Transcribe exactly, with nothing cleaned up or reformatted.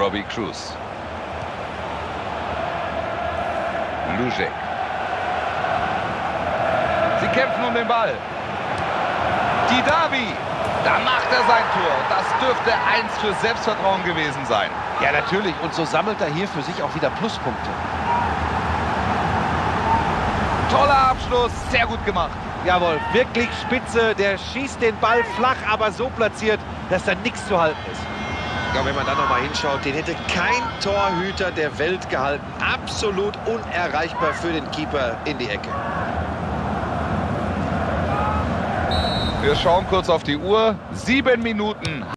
Bobby Cruz. Lužek. Sie kämpfen um den Ball. Didavi. Da macht er sein Tor. Das dürfte eins für Selbstvertrauen gewesen sein. Ja, natürlich. Und so sammelt er hier für sich auch wieder Pluspunkte. Toller Abschluss. Sehr gut gemacht. Jawohl, wirklich spitze. Der schießt den Ball flach, aber so platziert, dass da nichts zu halten ist. Ja, wenn man da nochmal hinschaut, den hätte kein Torhüter der Welt gehalten. Absolut unerreichbar für den Keeper in die Ecke. Wir schauen kurz auf die Uhr. Sieben Minuten